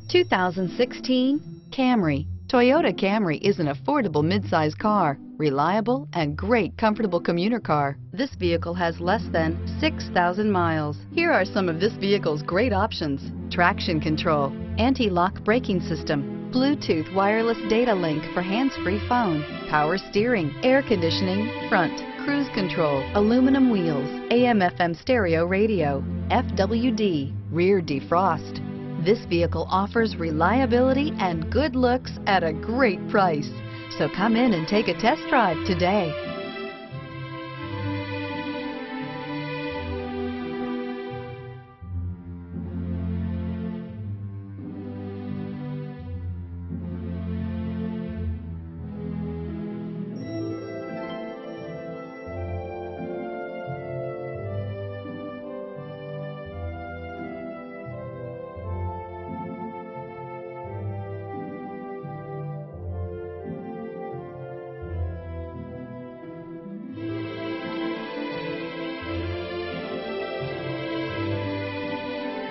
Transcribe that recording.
2016 Camry. Toyota Camry is an affordable midsize car, reliable and great comfortable commuter car. This vehicle has less than 6,000 miles. Here are some of this vehicle's great options: traction control, anti-lock braking system, Bluetooth wireless data link for hands-free phone, power steering, air conditioning, front, cruise control, aluminum wheels, AM/FM stereo radio, FWD, rear defrost. This vehicle offers reliability and good looks at a great price. So come in and take a test drive today.